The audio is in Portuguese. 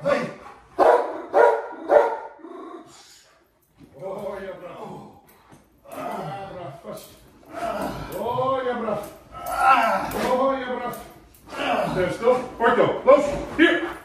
Vai. Olha, braço. Braço. Olha, braço. Olha, braço. There, still. Porto. Close. Here.